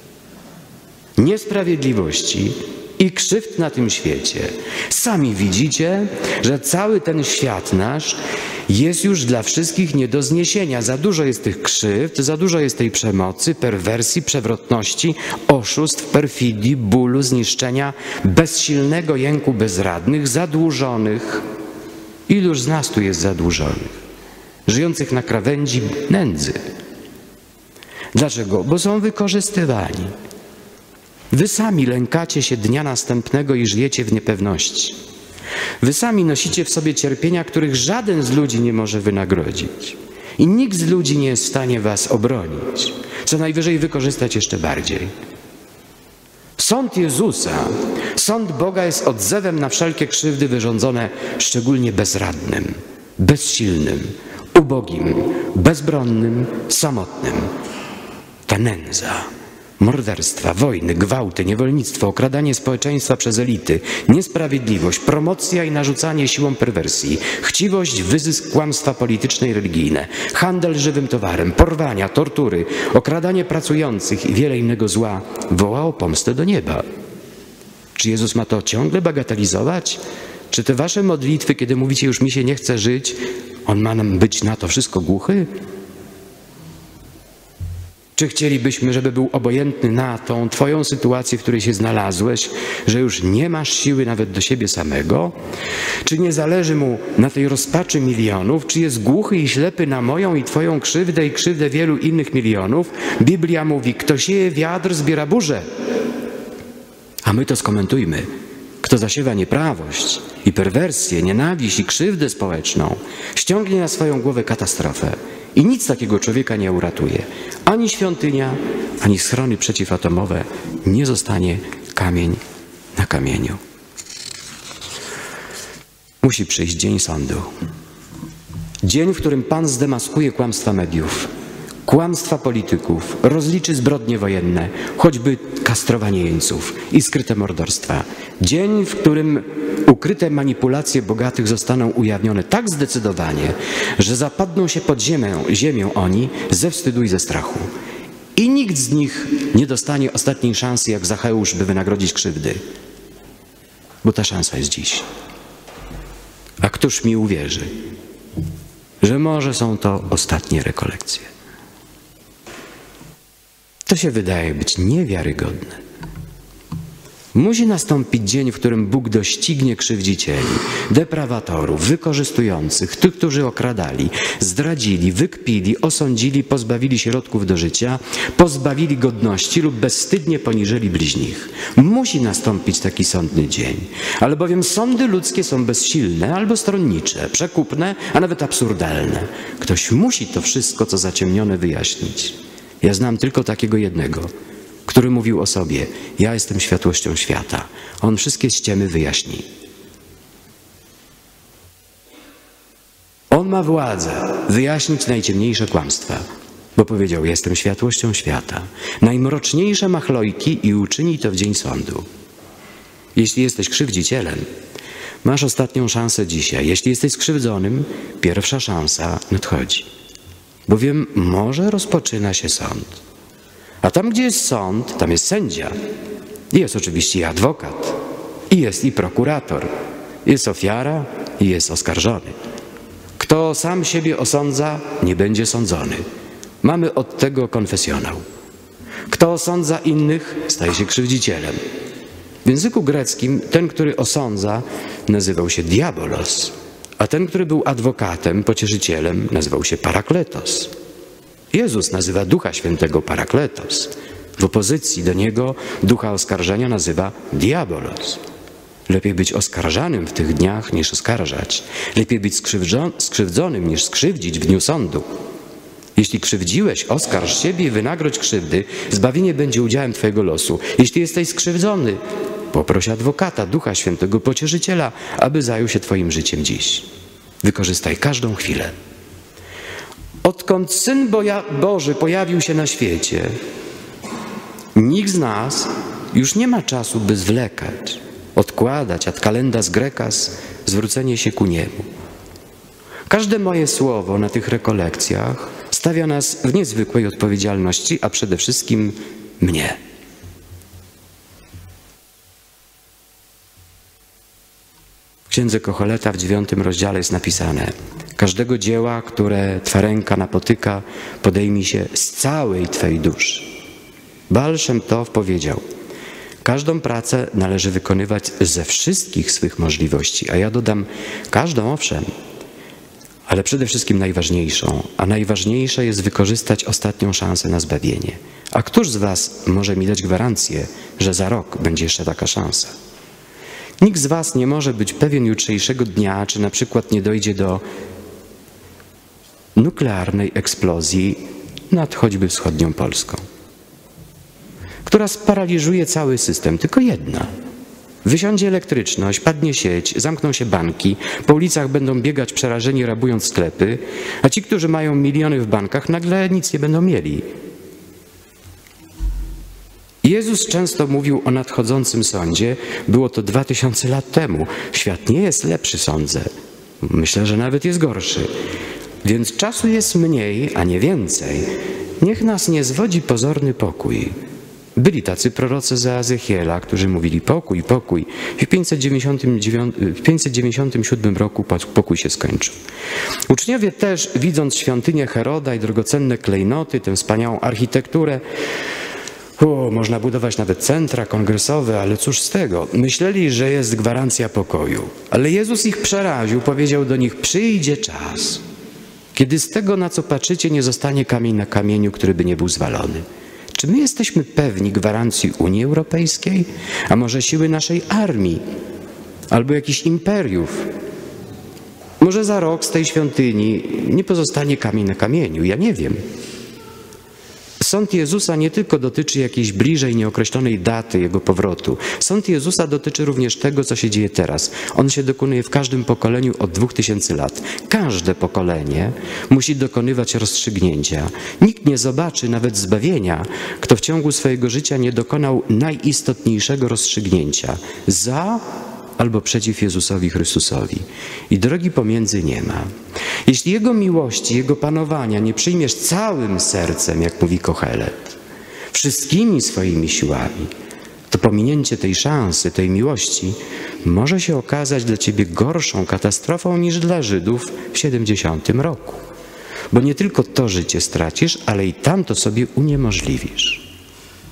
Niesprawiedliwości i krzywd na tym świecie. Sami widzicie, że cały ten świat nasz jest już dla wszystkich nie do zniesienia. Za dużo jest tych krzywd, za dużo jest tej przemocy, perwersji, przewrotności, oszustw, perfidii, bólu, zniszczenia, bezsilnego jęku bezradnych, zadłużonych. Iluż z nas tu jest zadłużonych? Żyjących na krawędzi nędzy. Dlaczego? Bo są wykorzystywani. Wy sami lękacie się dnia następnego i żyjecie w niepewności. Wy sami nosicie w sobie cierpienia, których żaden z ludzi nie może wynagrodzić. I nikt z ludzi nie jest w stanie was obronić. Co najwyżej wykorzystać jeszcze bardziej. Sąd Jezusa, sąd Boga jest odzewem na wszelkie krzywdy wyrządzone szczególnie bezradnym, bezsilnym, ubogim, bezbronnym, samotnym. Ta nędza. Morderstwa, wojny, gwałty, niewolnictwo, okradanie społeczeństwa przez elity, niesprawiedliwość, promocja i narzucanie siłą perwersji, chciwość, wyzysk, kłamstwa polityczne i religijne, handel żywym towarem, porwania, tortury, okradanie pracujących i wiele innego zła wołało pomstę do nieba. Czy Jezus ma to ciągle bagatelizować? Czy te wasze modlitwy, kiedy mówicie już mi się nie chce żyć, On ma nam być na to wszystko głuchy? Czy chcielibyśmy, żeby był obojętny na tą twoją sytuację, w której się znalazłeś, że już nie masz siły nawet do siebie samego? Czy nie zależy mu na tej rozpaczy milionów? Czy jest głuchy i ślepy na moją i twoją krzywdę i krzywdę wielu innych milionów? Biblia mówi, kto sieje wiatr, zbiera burzę. A my to skomentujmy. Kto zasiewa nieprawość i perwersję, nienawiść i krzywdę społeczną, ściągnie na swoją głowę katastrofę. I nic takiego człowieka nie uratuje. Ani świątynia, ani schrony przeciwatomowe nie zostanie kamień na kamieniu. Musi przyjść dzień sądu. Dzień, w którym Pan zdemaskuje kłamstwa mediów, kłamstwa polityków, rozliczy zbrodnie wojenne, choćby kastrowanie jeńców i skryte morderstwa. Dzień, w którym ukryte manipulacje bogatych zostaną ujawnione tak zdecydowanie, że zapadną się pod ziemią oni ze wstydu i ze strachu. I nikt z nich nie dostanie ostatniej szansy jak Zacheusz, by wynagrodzić krzywdy. Bo ta szansa jest dziś. A któż mi uwierzy, że może są to ostatnie rekolekcje? To się wydaje być niewiarygodne. Musi nastąpić dzień, w którym Bóg doścignie krzywdzicieli, deprawatorów, wykorzystujących, tych, którzy okradali, zdradzili, wykpili, osądzili, pozbawili środków do życia, pozbawili godności lub bezwstydnie poniżyli bliźnich. Musi nastąpić taki sądny dzień, albowiem sądy ludzkie są bezsilne albo stronnicze, przekupne, a nawet absurdalne. Ktoś musi to wszystko, co zaciemnione, wyjaśnić. Ja znam tylko takiego jednego, który mówił o sobie: ja jestem światłością świata. On wszystkie ściemy wyjaśni. On ma władzę wyjaśnić najciemniejsze kłamstwa, bo powiedział: jestem światłością świata. Najmroczniejsze machlojki i uczyni to w dzień sądu. Jeśli jesteś krzywdzicielem, masz ostatnią szansę dzisiaj. Jeśli jesteś skrzywdzonym, pierwsza szansa nadchodzi. Bowiem może rozpoczyna się sąd. A tam, gdzie jest sąd, tam jest sędzia. Jest oczywiście i adwokat, i jest i prokurator, jest ofiara i jest oskarżony. Kto sam siebie osądza, nie będzie sądzony. Mamy od tego konfesjonał. Kto osądza innych, staje się krzywdzicielem. W języku greckim ten, który osądza, nazywał się diabolos, a ten, który był adwokatem, pocieszycielem, nazywał się parakletos. Jezus nazywa Ducha Świętego parakletos. W opozycji do Niego ducha oskarżenia nazywa diabolos. Lepiej być oskarżanym w tych dniach niż oskarżać. Lepiej być skrzywdzonym niż skrzywdzić w dniu sądu. Jeśli krzywdziłeś, oskarż siebie i wynagrodź krzywdy. Zbawienie będzie udziałem Twojego losu. Jeśli jesteś skrzywdzony, poproś adwokata, Ducha Świętego, pocieszyciela, aby zajął się Twoim życiem dziś. Wykorzystaj każdą chwilę. Odkąd Syn Boży pojawił się na świecie, nikt z nas już nie ma czasu, by zwlekać, odkładać ad calendas grecas, zwrócenie się ku Niemu. Każde moje słowo na tych rekolekcjach stawia nas w niezwykłej odpowiedzialności, a przede wszystkim mnie. W Księdze Kocheleta w 9 rozdziale jest napisane: każdego dzieła, które Twa ręka napotyka, podejmij się z całej Twej duszy. Baal Szem Tov powiedział: każdą pracę należy wykonywać ze wszystkich swych możliwości, a ja dodam: każdą, owszem, ale przede wszystkim najważniejszą, a najważniejsze jest wykorzystać ostatnią szansę na zbawienie. A któż z Was może mi dać gwarancję, że za rok będzie jeszcze taka szansa? Nikt z Was nie może być pewien jutrzejszego dnia, czy na przykład nie dojdzie do nuklearnej eksplozji nad choćby wschodnią Polską, która sparaliżuje cały system, tylko jedna. Wysiądzie elektryczność, padnie sieć, zamkną się banki, po ulicach będą biegać przerażeni, rabując sklepy, a ci, którzy mają miliony w bankach, nagle nic nie będą mieli. Jezus często mówił o nadchodzącym sądzie. Było to 2000 lat temu. Świat nie jest lepszy, sądzę. Myślę, że nawet jest gorszy. Więc czasu jest mniej, a nie więcej. Niech nas nie zwodzi pozorny pokój. Byli tacy prorocy za Ezechiela, którzy mówili: pokój, pokój. W 597 roku pokój się skończył. Uczniowie też, widząc świątynię Heroda i drogocenne klejnoty, tę wspaniałą architekturę, można budować nawet centra kongresowe, ale cóż z tego? Myśleli, że jest gwarancja pokoju. Ale Jezus ich przeraził, powiedział do nich: przyjdzie czas, kiedy z tego, na co patrzycie, nie zostanie kamień na kamieniu, który by nie był zwalony. Czy my jesteśmy pewni gwarancji Unii Europejskiej? A może siły naszej armii? Albo jakichś imperiów? Może za rok z tej świątyni nie pozostanie kamień na kamieniu? Ja nie wiem. Sąd Jezusa nie tylko dotyczy jakiejś bliżej nieokreślonej daty Jego powrotu. Sąd Jezusa dotyczy również tego, co się dzieje teraz. On się dokonuje w każdym pokoleniu od 2000 lat. Każde pokolenie musi dokonywać rozstrzygnięcia. Nikt nie zobaczy nawet zbawienia, kto w ciągu swojego życia nie dokonał najistotniejszego rozstrzygnięcia za albo przeciw Jezusowi Chrystusowi. I drogi pomiędzy nie ma. Jeśli Jego miłości, Jego panowania nie przyjmiesz całym sercem, jak mówi Kochelet, wszystkimi swoimi siłami, to pominięcie tej szansy, tej miłości może się okazać dla Ciebie gorszą katastrofą niż dla Żydów w 70 roku. Bo nie tylko to życie stracisz, ale i tamto sobie uniemożliwisz.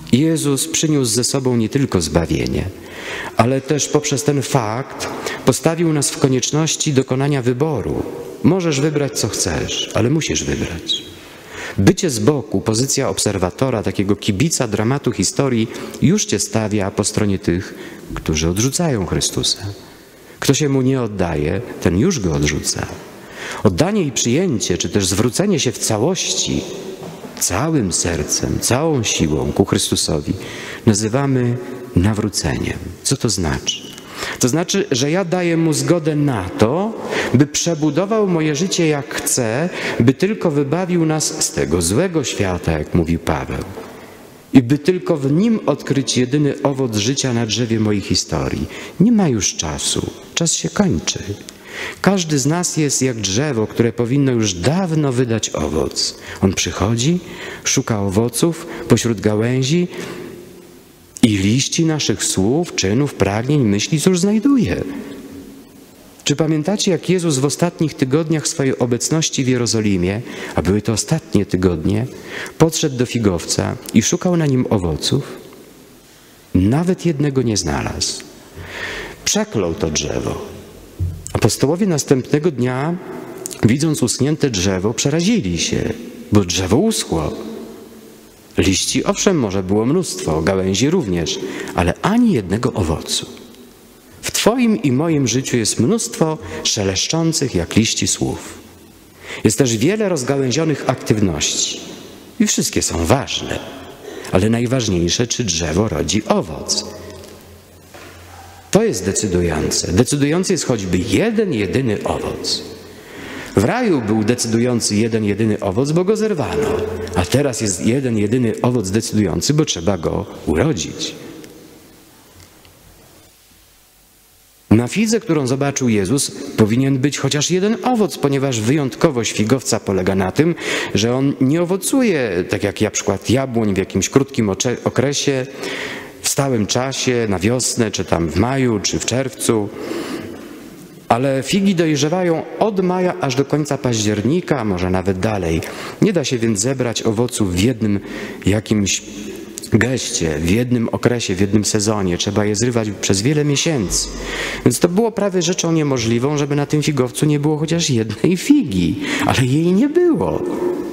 Jezus przyniósł ze sobą nie tylko zbawienie, ale też poprzez ten fakt postawił nas w konieczności dokonania wyboru. Możesz wybrać, co chcesz, ale musisz wybrać. Bycie z boku, pozycja obserwatora, takiego kibica dramatu historii już cię stawia po stronie tych, którzy odrzucają Chrystusa. Kto się Mu nie oddaje, ten już Go odrzuca. Oddanie i przyjęcie, czy też zwrócenie się w całości, całym sercem, całą siłą ku Chrystusowi nazywamy nawróceniem. Co to znaczy? To znaczy, że ja daję Mu zgodę na to, by przebudował moje życie jak chce, by tylko wybawił nas z tego złego świata, jak mówił Paweł. I by tylko w Nim odkryć jedyny owoc życia na drzewie mojej historii. Nie ma już czasu. Czas się kończy. Każdy z nas jest jak drzewo, które powinno już dawno wydać owoc. On przychodzi, szuka owoców pośród gałęzi i liści naszych słów, czynów, pragnień, myśli cóż znajduje. Czy pamiętacie, jak Jezus w ostatnich tygodniach swojej obecności w Jerozolimie, a były to ostatnie tygodnie, podszedł do figowca i szukał na nim owoców? Nawet jednego nie znalazł. Przeklął to drzewo. Apostołowie następnego dnia, widząc uschnięte drzewo, przerazili się, bo drzewo uschło. Liści owszem może było mnóstwo, gałęzi również, ale ani jednego owocu. W Twoim i moim życiu jest mnóstwo szeleszczących jak liści słów. Jest też wiele rozgałęzionych aktywności i wszystkie są ważne, ale najważniejsze, czy drzewo rodzi owoc. To jest decydujące. Decydujący jest choćby jeden, jedyny owoc. W raju był decydujący jeden, jedyny owoc, bo go zerwano. A teraz jest jeden, jedyny owoc decydujący, bo trzeba go urodzić. Na fidze, którą zobaczył Jezus, powinien być chociaż jeden owoc, ponieważ wyjątkowość figowca polega na tym, że on nie owocuje, tak jak na przykład jabłoń w jakimś krótkim okresie, w stałym czasie, na wiosnę, czy tam w maju, czy w czerwcu. Ale figi dojrzewają od maja aż do końca października, a może nawet dalej. Nie da się więc zebrać owoców w jednym jakimś geście, w jednym okresie, w jednym sezonie. Trzeba je zrywać przez wiele miesięcy. Więc to było prawie rzeczą niemożliwą, żeby na tym figowcu nie było chociaż jednej figi. Ale jej nie było.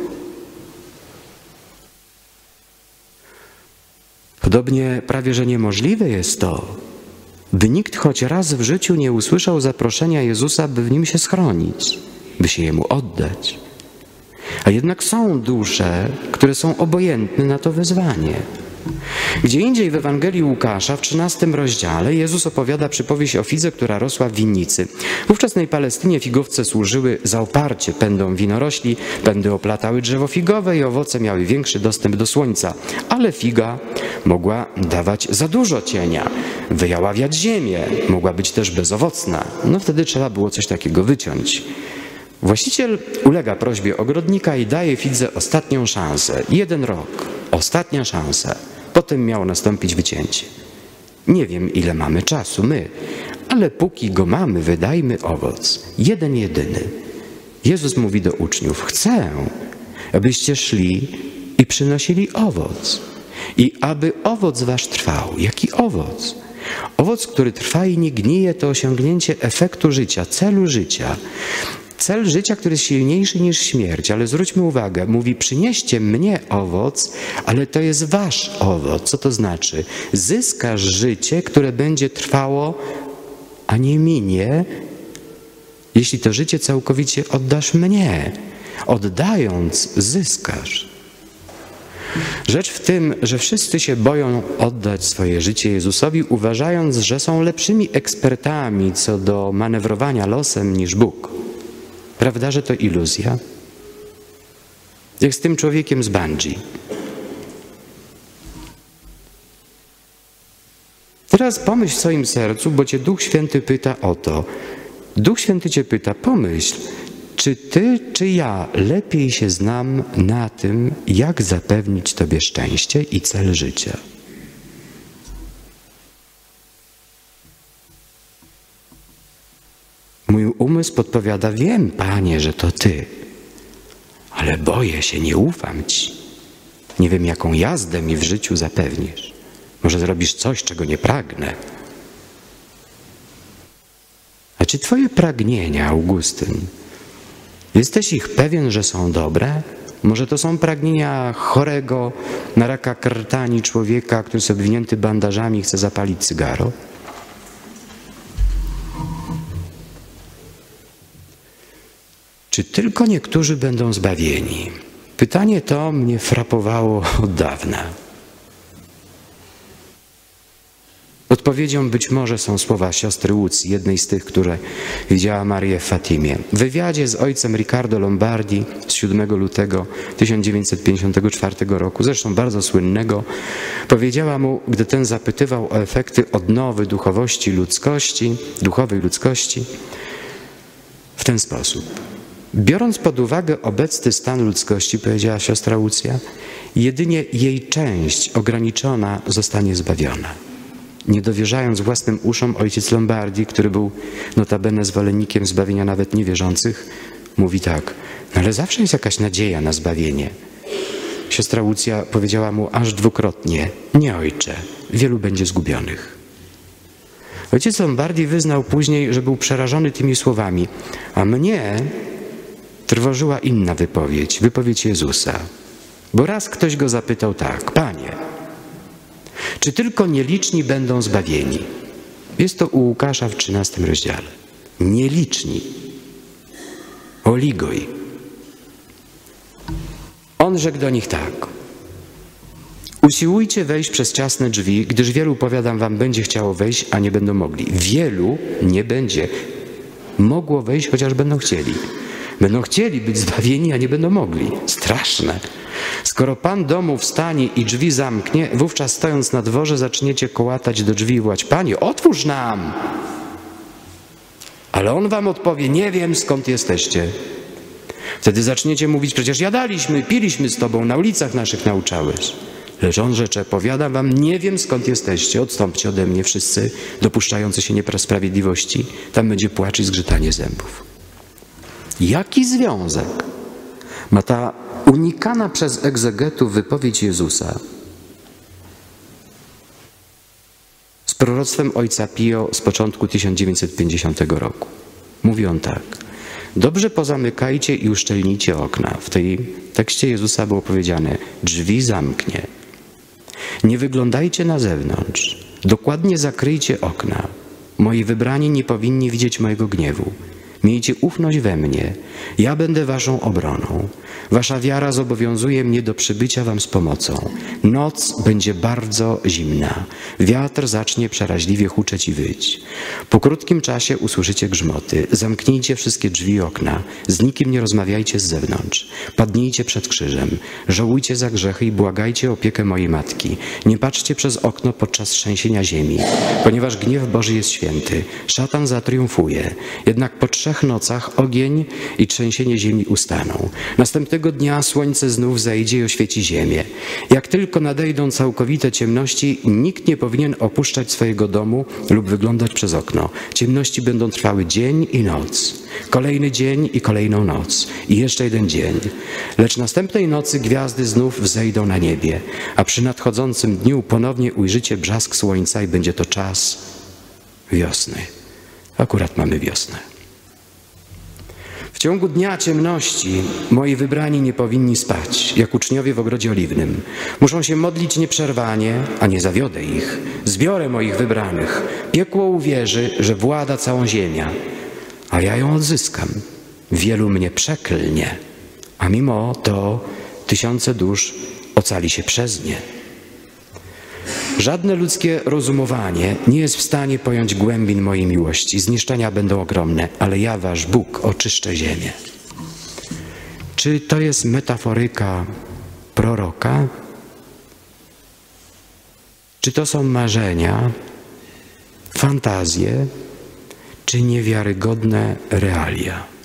Podobnie prawie że niemożliwe jest to, by nikt choć raz w życiu nie usłyszał zaproszenia Jezusa, by w Nim się schronić, by się Jemu oddać. A jednak są dusze, które są obojętne na to wezwanie. Gdzie indziej w Ewangelii Łukasza, w 13 rozdziale, Jezus opowiada przypowieść o fidze, która rosła w winnicy. W ówczesnej Palestynie figowce służyły za oparcie pędom winorośli, pędy oplatały drzewo figowe i owoce miały większy dostęp do słońca. Ale figa mogła dawać za dużo cienia, wyjaławiać ziemię, mogła być też bezowocna. No wtedy trzeba było coś takiego wyciąć. Właściciel ulega prośbie ogrodnika i daje fidze ostatnią szansę. 1 rok. Ostatnia szansa. Potem miało nastąpić wycięcie. Nie wiem, ile mamy czasu my, ale póki go mamy, wydajmy owoc. Jeden, jedyny. Jezus mówi do uczniów, chcę, abyście szli i przynosili owoc. I aby owoc wasz trwał. Jaki owoc? Owoc, który trwa i nie gnije, to osiągnięcie efektu życia, celu życia. Cel życia, który jest silniejszy niż śmierć, ale zwróćmy uwagę, mówi przynieście mnie owoc, ale to jest wasz owoc. Co to znaczy? Zyskasz życie, które będzie trwało, a nie minie, jeśli to życie całkowicie oddasz mnie. Oddając, zyskasz. Rzecz w tym, że wszyscy się boją oddać swoje życie Jezusowi, uważając, że są lepszymi ekspertami co do manewrowania losem niż Bóg. Prawda, że to iluzja? Jak z tym człowiekiem z bungee. Teraz pomyśl w swoim sercu, bo cię Duch Święty pyta o to. Duch Święty cię pyta, pomyśl, czy ty, czy ja lepiej się znam na tym, jak zapewnić tobie szczęście i cel życia? Mój umysł podpowiada, wiem, Panie, że to Ty, ale boję się, nie ufam Ci. Nie wiem, jaką jazdę mi w życiu zapewnisz. Może zrobisz coś, czego nie pragnę. A czy twoje pragnienia, Augustyn, jesteś ich pewien, że są dobre? Może to są pragnienia chorego na raka krtani człowieka, który jest obwinięty bandażami i chce zapalić cygaro? Czy tylko niektórzy będą zbawieni? Pytanie to mnie frapowało od dawna. Odpowiedzią być może są słowa siostry Łucji, jednej z tych, które widziała Marię w Fatimie. W wywiadzie z ojcem Riccardo Lombardi z 7 lutego 1954 roku, zresztą bardzo słynnego, powiedziała mu, gdy ten zapytywał o efekty odnowy duchowej ludzkości, w ten sposób. Biorąc pod uwagę obecny stan ludzkości, powiedziała siostra Łucja, jedynie jej część ograniczona zostanie zbawiona. Nie dowierzając własnym uszom, ojciec Lombardi, który był notabene zwolennikiem zbawienia nawet niewierzących, mówi tak, no ale zawsze jest jakaś nadzieja na zbawienie. Siostra Łucja powiedziała mu aż dwukrotnie, nie ojcze, wielu będzie zgubionych. Ojciec Lombardi wyznał później, że był przerażony tymi słowami, a mnie trwożyła inna wypowiedź Jezusa. Bo raz ktoś go zapytał tak, Panie, czy tylko nieliczni będą zbawieni? Jest to u Łukasza w 13 rozdziale. Nieliczni. Oligoi. On rzekł do nich tak. Usiłujcie wejść przez ciasne drzwi, gdyż wielu, powiadam wam, będzie chciało wejść, a nie będą mogli. Wielu nie będzie mogło wejść, chociaż będą chcieli. Będą chcieli być zbawieni, a nie będą mogli. Straszne. Skoro Pan domu wstanie i drzwi zamknie, wówczas stojąc na dworze zaczniecie kołatać do drzwi i wołać, Panie, otwórz nam! Ale On wam odpowie, nie wiem, skąd jesteście. Wtedy zaczniecie mówić, przecież jadaliśmy, piliśmy z Tobą, na ulicach naszych nauczałeś. Lecz On rzecze, powiadam wam, nie wiem, skąd jesteście, odstąpcie ode mnie wszyscy, dopuszczający się niesprawiedliwości, tam będzie płacz i zgrzytanie zębów. Jaki związek ma ta unikana przez egzegetów wypowiedź Jezusa z proroctwem ojca Pio z początku 1950 roku? Mówi on tak. Dobrze pozamykajcie i uszczelnijcie okna. W tej tekście Jezusa było powiedziane, drzwi zamknie. Nie wyglądajcie na zewnątrz. Dokładnie zakryjcie okna. Moi wybrani nie powinni widzieć mojego gniewu. Miejcie ufność we mnie. Ja będę waszą obroną. Wasza wiara zobowiązuje mnie do przybycia wam z pomocą. Noc będzie bardzo zimna. Wiatr zacznie przeraźliwie huczeć i wyć. Po krótkim czasie usłyszycie grzmoty. Zamknijcie wszystkie drzwi i okna. Z nikim nie rozmawiajcie z zewnątrz. Padnijcie przed krzyżem. Żałujcie za grzechy i błagajcie o opiekę mojej matki. Nie patrzcie przez okno podczas trzęsienia ziemi, ponieważ gniew Boży jest święty. Szatan zatriumfuje. Jednak po 3 nocach ogień i trzęsienie ziemi ustaną. Następnego dnia słońce znów zajdzie i oświeci ziemię. Jak tylko nadejdą całkowite ciemności, nikt nie powinien opuszczać swojego domu lub wyglądać przez okno. Ciemności będą trwały dzień i noc. Kolejny dzień i kolejną noc. I jeszcze jeden dzień. Lecz następnej nocy gwiazdy znów wzejdą na niebie, a przy nadchodzącym dniu ponownie ujrzycie brzask słońca i będzie to czas wiosny. Akurat mamy wiosnę. W ciągu dnia ciemności moi wybrani nie powinni spać, jak uczniowie w ogrodzie oliwnym. Muszą się modlić nieprzerwanie, a nie zawiodę ich. Zbiorę moich wybranych. Piekło uwierzy, że włada całą ziemią, a ja ją odzyskam. Wielu mnie przeklnie, a mimo to 1000 dusz ocali się przez nie. Żadne ludzkie rozumowanie nie jest w stanie pojąć głębin mojej miłości. Zniszczenia będą ogromne, ale ja, wasz Bóg, oczyszczę ziemię. Czy to jest metaforyka proroka? Czy to są marzenia, fantazje, czy niewiarygodne realia?